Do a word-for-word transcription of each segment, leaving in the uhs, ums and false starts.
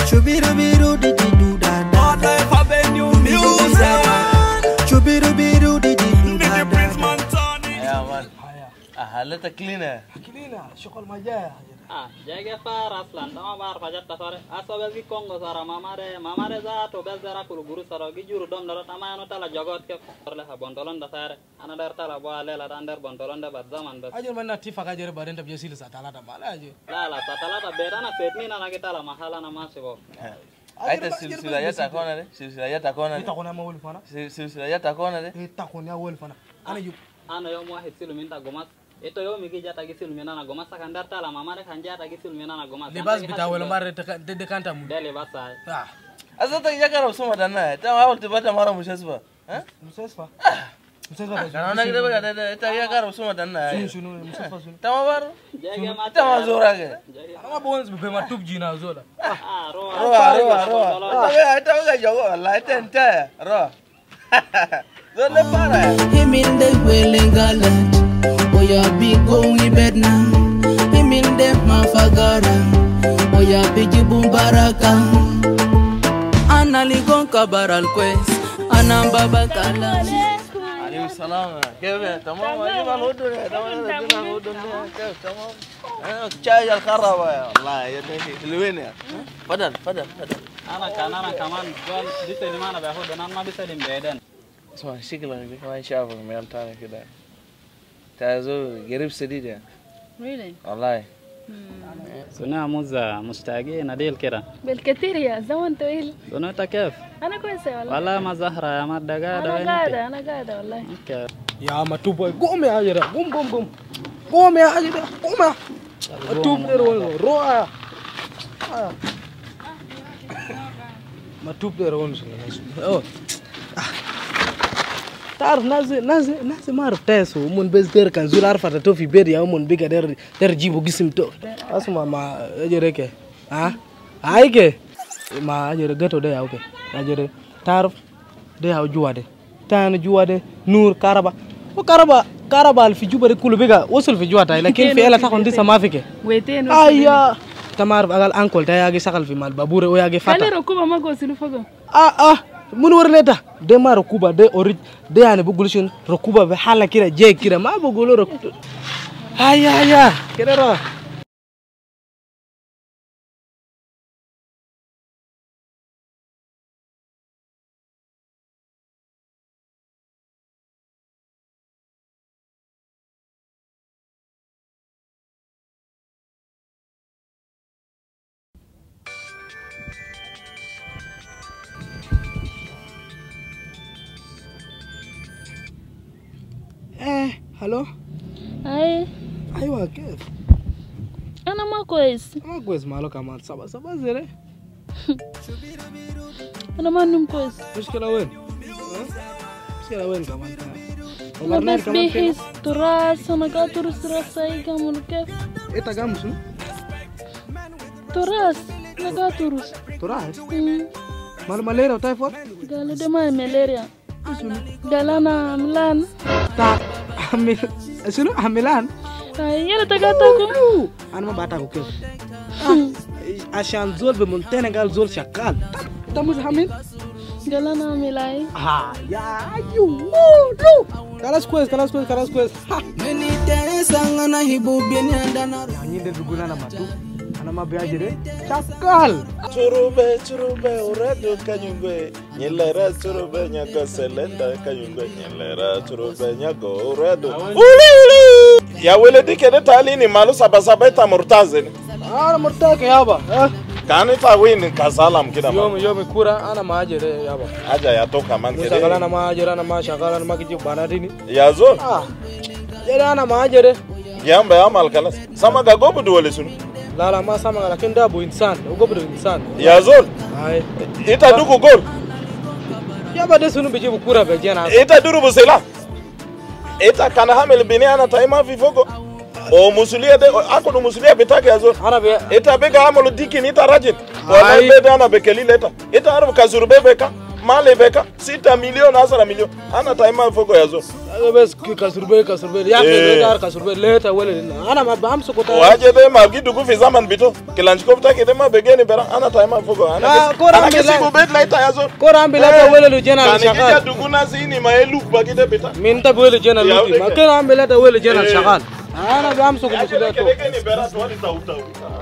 Chubirubiru di di do da da. All life have a new music. Chubirubiru di di do da Nigga da. Prince Montani. يا مان حالتك كلينة كلينا شغل ما جاي Ah, jaga far aslan, tama bar fajar tasore. Aso bel ki Kongo sara mamare, mamare za to bel zara kulu guru sara gi juru dom dara tama no tala jagot ke porle ha bontolon da sare. Ana dar tala bo alela andar bontolon da bad zaman bas. اجر من نتيفا كاجر بعدين تبي يصير ساتالا تمالا اجي La la satala ta berana setni na nagi tala mahala na masibo. أنت السلسلة يتكون ده سلسلة يتكون ده تكون ما اول فانا سلسلة يتكون ده تكون يا اول فانا انا جو Ana yo mo hit silu minta gomas. Ito yo mi gija tagi silu minana gomas sakandar tala mamare kanja tagi silu minana gomas. لباس بتاع ولا مره دكانتا مو Dele basa. اه أصلا يا كارو سوما دنا تام أول تبغى مرة مشاسبة ها مستشفى مستشفى كانوا أنا كده بقى ده تا يا كارو سوما دنا شنو شنو مستشفى شنو تام بارو Jaga mata. تام زورا كده انا بونس بما توب جينا زولا Ah, ro. روح روح روح أنت بقى جوا والله أنت أنت روح زول بارا Him in the willing galant. Oh ya big going bed now. Him in the mafagara. Oh ya big bumbaraka. Anali gon kabaral quest. Anamba bakala. عليكم السلام كيف تمام أجيب الهدوء تمام الدنيا الهدوء كيف تمام أنا شاي الخرابة والله يا دنيا حلوين يا فدل فدل فدل Ana kanana kaman gol bisa di mana bahu dan ma bisa di Medan. اسمع شكلك كمان شافك من تاني كده تازو قريب سديد يا Really? والله Suna muza mustagi nadil kira. بالكثير يا زمن طويل. Suna ta kif? أنا كويسة والله. Wala ma Zahra ya ma daga da أنا wani. قاعدة أنا قاعدة والله. Okay. يا ما توب قوم يا اجر قوم قوم قوم قوم يا اجر قوم توب نرو روح ما توب نرو اوه تعرف ناس ناس ناس ما عرفت تاسو من بس دير كان زول عارفه تو في بير يا من بيجا دير دير جيبو جسم تو اسمع ما اجرك ها هايك ما اجر غتو ده اوكي اجر تعرف ده هو جواده تان جواده نور كهرباء وكهرباء كهرباء في جوبر كله بيجا وصل في جواته لكن في الا تاخذ دي سما فيك ويتين. ايا تمار اقل انكل تا ياغي سقل في مال بابور وياغي فتا خلي ركوبة ما قوسلو فوق. اه اه من ورلتا ده ما ركوبه ده اوريج ده يعني بقولشن ركوبه بحاله كده جاي كده ما بقولوا ركوبه هيا هيا كده روح ايه هلو أي ايوه كيف أنا ما كويس. ما كويس ماله كمان سبا سبا زي أنا ما نم كويس. مشكله وين مشكله وين كمان أنا بس بيحس تراس أنا قاعد ترس راسي كمان كيف انت قام شنو تراس أنا قاعد ترس. تراس أمم. مال ماليريا وتايفود قال ده ما ملاريا. قال أنا ملان. تا حمل شنو حملان أي يلا تقاطعكم. انا ما بعتكم كيف عشان زول بمنتنى قال زول شغال انت مش حامل قال أنا ملاي. ها يا ايوه خلاص كويس خلاص كويس خلاص كويس Many days angana hibu bini andana. يعني ده بيقول انا ما تو انا ما بيجري شغال Churube churube uredu kanyungwe nyelera churube nyago selenda kanyungwe nyelera churube nyago uredu ya wele dike de talini malu sabasaba ita murtazini انا مرتاح يابا ها kani ta win kasalam kida ma يوم يوم كوره انا ما اجري يابا aja ya toka man شغال kide انا ما اجري انا ما شغال انا ما كيجي بناديني ya zo اه جري انا ما اجري yamba ya mal kalas sama ga gobu dole sunu لا لا ما سامع لكن ده ابو انسان وقبل انسان ya zo هاي ita duku gol يابا ده سنو بيجيبوا كوره بيجينا ita duru busela ita kana hamil bini ana taima fi fogo o musulia de ako no musulia bitake ya zo انا بي ita bega amolo diki ni ita rajin Ai. wala bebe ana bekeli leta ita arbu kazuru bebe ka mali beka sita milioni asara milioni ana taima fogo yazo bes kasurbe kasurbe ya ke dar kasurbe leta wele ana ma bam sokota waje de ma gidu ku fi zaman bito kilanchko ta ke de ma begeni bera ana taima fogo ana ana ke sibo bet laita yazo ko rambe leta wele lu jena shagal kana duguna sini ma elu bagide bita min ta wele jena lu ma ke rambe leta wele jena shagal ana bam sokota to begeni bera to wali tauta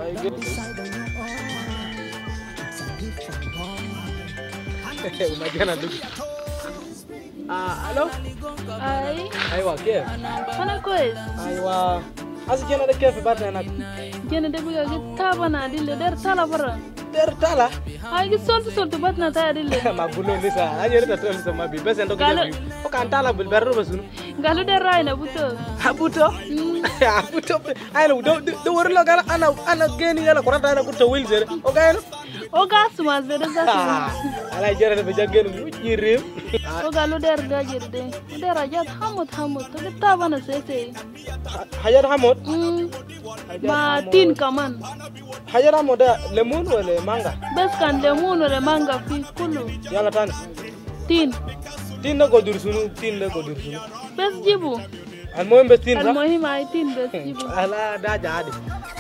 unajana ndugu. Ah, hello? Ai. Aiwa, kef? Mana kois? Aiwa. Asi jana de kef batna nak. Jana de buga gitaba na dille der tala bara. Der tala? Ai gi soltu soltu batna ta dille. Ma bulo lisa, ajere ta tol sama bi besen do galu. O kan tala bil berro basunu. Galu der raina buto. Ha buto? Ha buto. Ai lo do do worlo gala ana ana geni yala koranta ana kuto wilzere. O gaino? O gas ma zere za. Ala jere de bejagenu mujirim. O galu der gajerde. Der ajat hamut hamut. To gitaba na sese. Hajar hamut? Ma tin kaman. Hajar hamut da lemun wala manga? Bes kan lemun wala manga fi kulu. Yala tan. Tin. Tin na godur sunu, tin na godur sunu. Bes jibu. Al muhim bes tin. Al muhim ay tin bes jibu. Ala da jadi.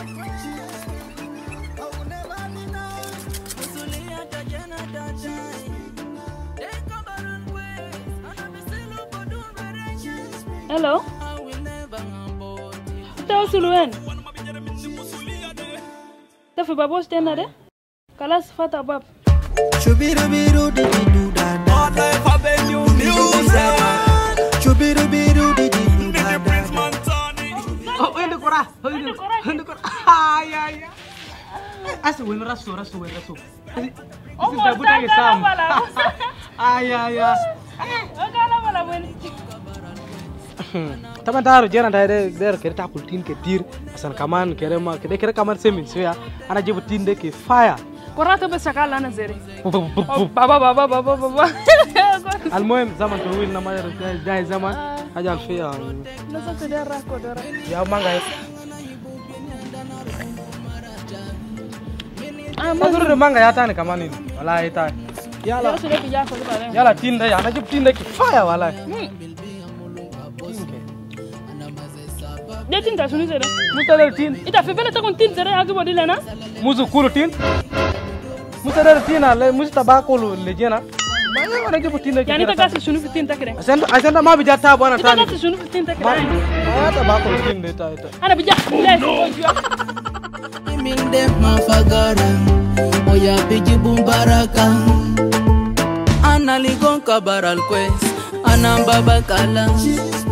Hello? Tahu suluan? Tapi babos tena de? Kalas fata bab. Chubiru biru di di du da da. Avenue Music. Chubiru biru di di du da da. Oh, ini kora, ini kora, ini kora. Ay ay. Asu wen rasu rasu wen rasu. Oh, mau tanggal apa Ay ay ay. Oh, kalau malam ini. Taman taru jaran dari dari kereta kultin ke tir asan kaman kere ma kere kere kaman semin soya ana jibu tinde ke fire Kora tu bes sakala na zere. Baba baba baba baba. المهم زمن طويل nama jai zaman ajal fiya Nasa kedara kodara. ya mangga Ah, Mazur mangga ya tani kaman ini wallahi ta yala sudah pijak ko bare. yala tinda ya najib tinda ke fire wallahi Dia tinta suni zere. mutadar tin Ita fi bele ta kon tin zere agi bodi lena. muzu kulu tin mutadar tin ale muzu tabakulu lejena maya wana jibu tinda ke Yani ta kasi sunu fi tinta kire. asenda asenda ma bija ta bwana Ita tani kasi sunu fi tinta ma kire. maya tabakulu tinda ita ita Ana bijak les ko jua. Minde mafagara Oya piji bumbaraka Ana ligon kabaral kwes Ana mbaba kala